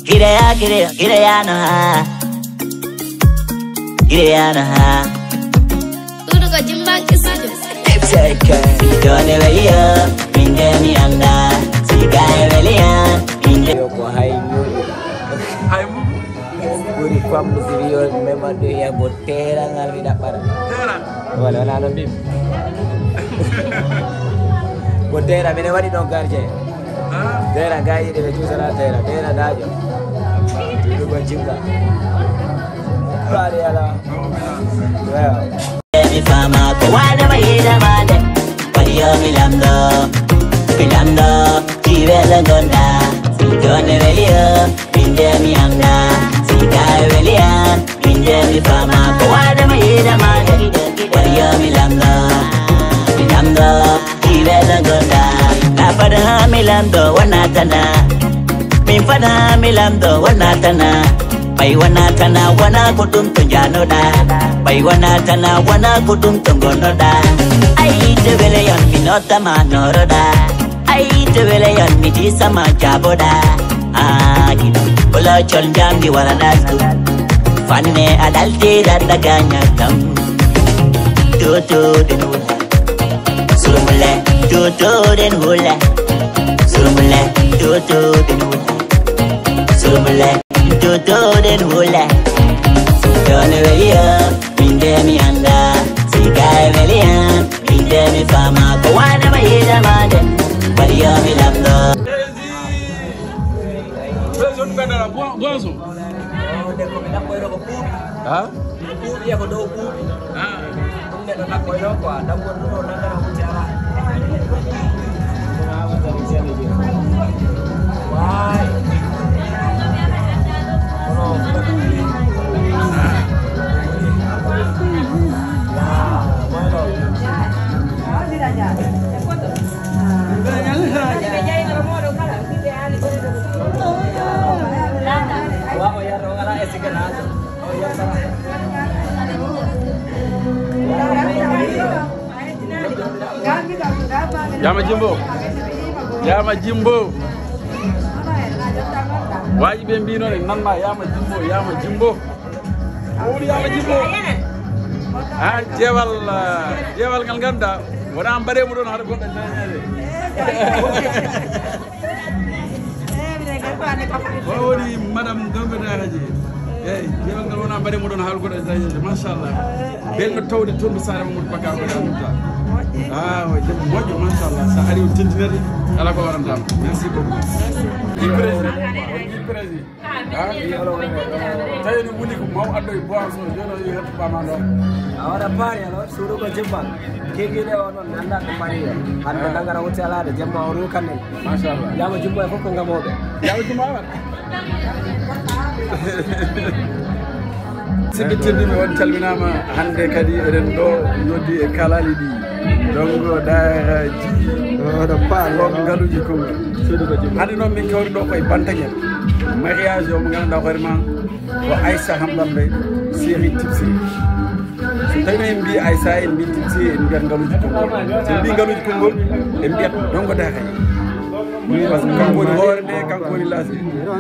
Kireya no ha. Kireya no ha. Tudo ko jimba kisido. Dole velia, pinde mi anda. Siga velia, pinde ko haimu. Haimu. Buri kwambu siriyo memang dia botera ngali dak para. Tera. Wala na no bim. Botera mene wadi no garje. Tera gayi de jusala tera dajo. Tudo ko jimba. Pare ala. Well. Mi fama ko wada mayida made. Pariyo milando, jivela gonda. Sidone velio, pinde mi anda. Siga velia, pinde mi fama ko wada mayida made. Pariyo milando, jivela gonda. Na pada milando wanatana. Min pada milando wanatana. Bai wanatana wana kudum tunjano da. Bai wanatana wana kudum tungono da. Ai te vele yon minota manoro da. Ai te vele yon midi sama jabo da. Ah gitu. Bola chol jangi wala nasku. Fanne adalti dadaganya tam. Tutu den hula. Surumule. Tutu den hula. Surumule. Tutu den hula. Surumule. Tutu den hula. Dole velia, pinde mi anda. Siga velia, pinde mi fama. Ko wana mayida made. Pariyo milando. Beson kadara bonso. Ha? Dia ko do ku. Ah. Tumne do nak koyo ko, dambon do nangara bicara. Why? Yama Jimbo. Why been being on Namba Yama Jimbo? Oh, Yama Jimbo. Ah, Jeval Ganganda. What I'm better than how to go to Madam Governor. Hey, you don't know I'm better than how to go to Mashallah. Then told it to the side of Mutaka. Ah, oui, mashallah. Ça arrive tintineri ala ko waram dam. Merci beaucoup. Président. Ah, tay ni wuli ko maw addo boisson jono yi hat pamando. Awara pari alo suru ko jimba. Kege de wono nanda ko pari. Hande dangara wote ala de jemma o rukanne. Mashallah. Yama jimba e fokko ngamobe. Yama jimba wa. Sibitindi mi won calminama hande kadi eden do noddi e kalali di. Dongo daaraji do paalo galuji ko sudu ko jimba. Hande non min kawri do koy bantagel. Mariage o mo ganda vraiment ko Aïssa Hambambe série tipsi. So tawi en mbi Aïssa en mbi tipsi en mbiyat galuji Kongo. So mbi galuji Kongo en mbiyat dongo daaraji. Parce que kanko woni hoore nde kanko woni lasi.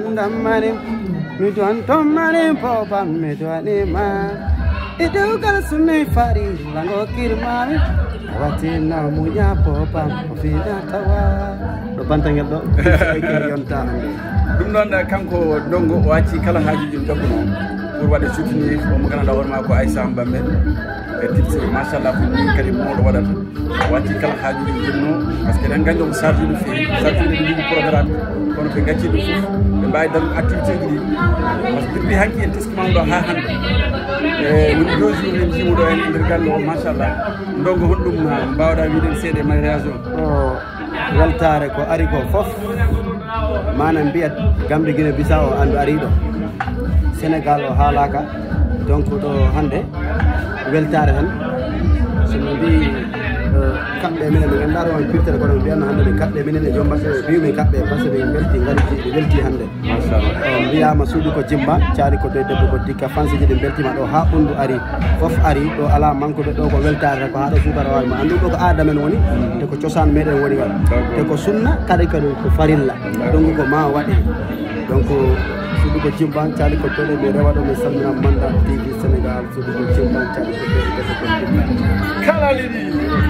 Mi don tomare popam me do anima idu kala sumi fari lango kirmami watina munya popam ofina tawa do bantangel do ay yonta dum non kanko dongo wacci kala haajuji jabbuno pour wade soutenir o mo gananda wonma ko Aïssa Hambambe e tipsi machallah ko ni kadi mo do wadata wacci kala haajuji jinno parce que den gando ko sardi no fi sardi ni programme kono be gacci do be bay dal activité ji parce que depuis hanki en teskima do ha hande woni 2 jours en jimu do en der gallo machallah ndongo hoddum bawda wiiden cede mariage o weltare ko ari ko fof manam biat gambe Guinée Bissau andu ari do Sénégal o halaka donc do hande weltare tan so mbi kambe minen be gandaro on pirtere ko don biana hande kambe minen e jomba se biumi kambe parce que belti ngari belti hande machallah biyama suudu ko jimba ciari ko de debbo ko dikka fansi de belti ma do ha bundu ari fof ari do ala manko be do ko weltare ko ha do subara wal ma andu do ko aada men woni te ko ciosan meden woni wal te ko sunna kadi ko farilla donc ko ma wadi donc sudugo Jimbang cali ko tole be rewado me salmina Mandat TV Sénégal sudugo Jimbang cali ko tole be kala lidi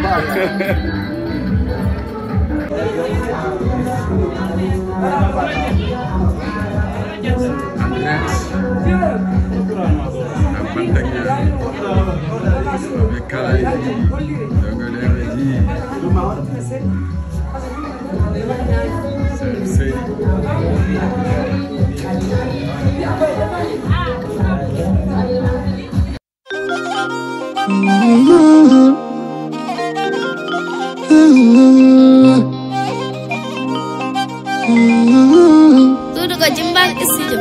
Tudo com Jimbang Studio.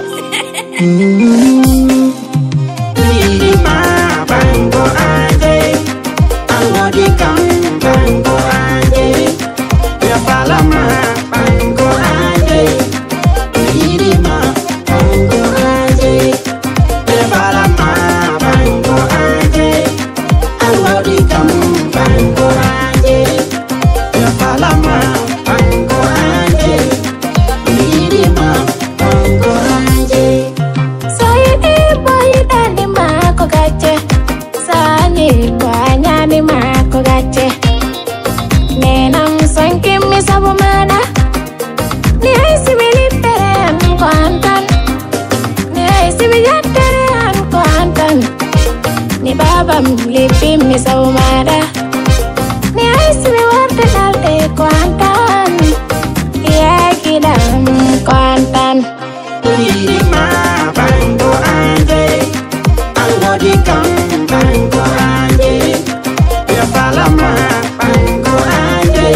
Lipi mi saumada ni aisi mi warta dalte kuantan iya kidam kuantan Lima bango anje Anggo di kang bango anje Ya palama bango anje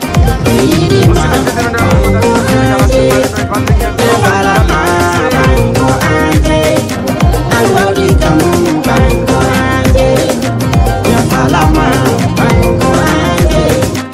Lima bango anje Ya palama bango anje Anggo di kang bango anje Ya palama bango anje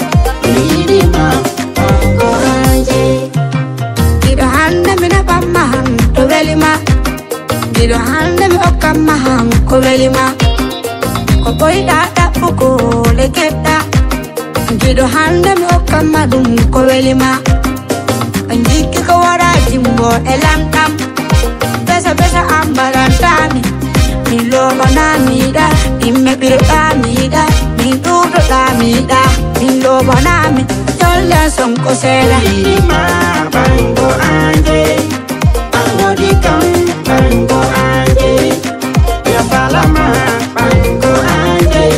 Lima bango anje Gido hande mina pamahang to velima Gido hande mi okamahang ko velima Ko boy data puko leketa Gido hande mi okamadum ko velima Anjiki ko wara jimbo elantam Besa besa ambalantami Mi lobo namida Imme biro tamida Mi dudo tamida Mi lobo nami Tolla son kosela Lima bango anje Bango di kang bango anje Ya palama bango anje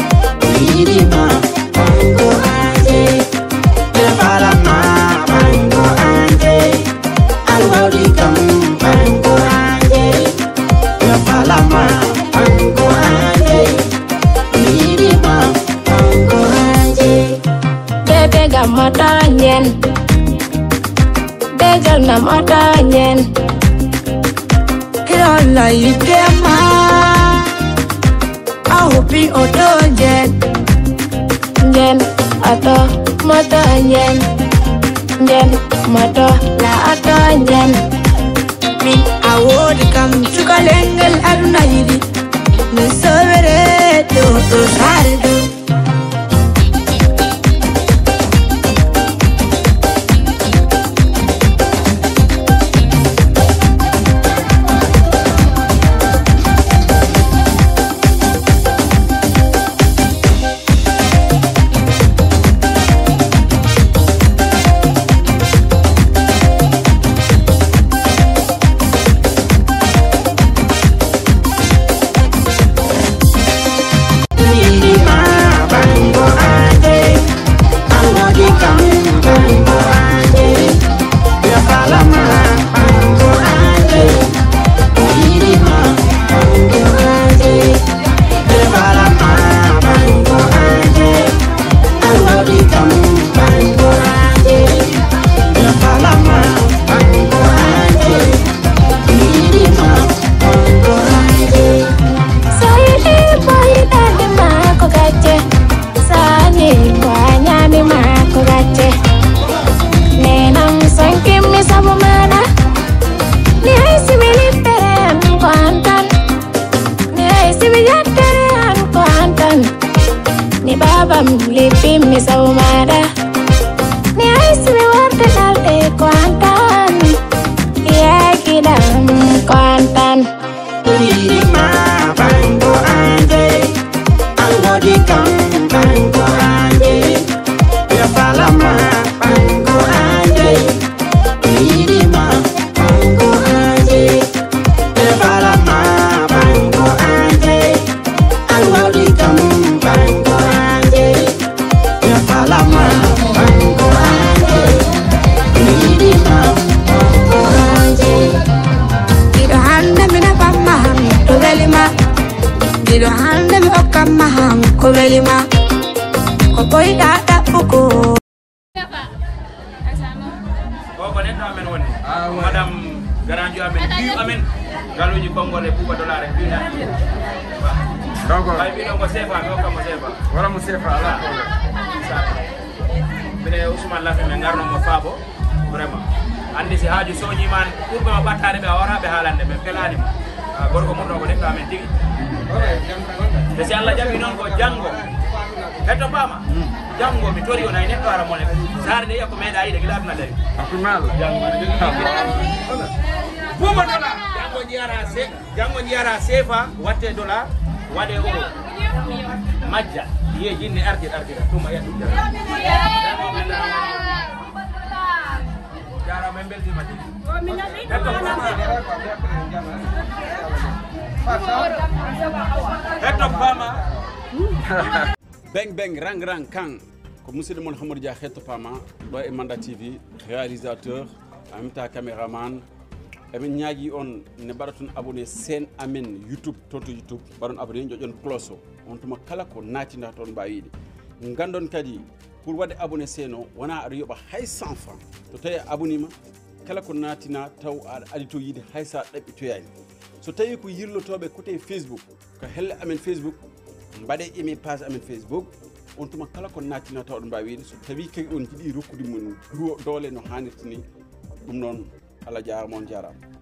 Lima bango anje Ya palama bango anje Bango di kang bango anje Ya palama bango anje Lima bango anje bebe gamata nyen begal nam ota nyen Kirola ikema Ahopi odo jen nyen ato moto nyen nyen moto la ato nyen Min awodi kam chukalengel aduna yidi Nisovere to sardu Lipi mi saumada ni aisi mi warta dalte kuantan iya kidam koko neɗɗo amen woni madame garandio amen biu amen galuji konngol e Bouba Dollar e biunaji donc bay mbiɗon ko sefa mi hokkamo sefa wala mo sefa ala problème mine Ousmane Lafe min garnomo faabo vraiment andi si haaju soñiman ɓurɓe ma ɓattade ɓe a waraɓe haalande ɓe felanima gorko mum ɗo ko neɗɗo amen tigi te si Allah jaɓi noon ko janggo hetto ɓama janggo mi tori on ay neɗɗo ara mone sare nde yiya ko meeɗa yiɗe gila aduna dari akumal Bouba Dollar janggo jiyara sefa watte dollar waɗe euro majja yiye jinne ardira ɗum a yiyat ɗum jarama en beltima tigi hetto pama beng beng rang rang kang ko musidɗo mon Hamadou Dia hetto pama ɗo e Manda TV réalisateur en même temps caméraman emin ñaagui on ne mbaɗa toon abonné sen amen YouTube toon to YouTube mbaɗon abonné joƴon cloche o on tuma kala ko natinta toon mbawiɗe gandon kadi pour wadde abonné sen o wona aɗa yoɓa hay 100 francs to tawi abonima kala ko natina taw aɗa adi to yiide hay sa ɗaɓɓitoyani so tawi ko yirlotoɓe côté Facebook ko helle amen Facebook mbaɗe aimé page amen Facebook on tuma kala ko natina taw ɗo mbawiɗe so tawi kadi on jiiɗi rokkude mum doole no hannirta ni ɗum noon Allah jarama on jarama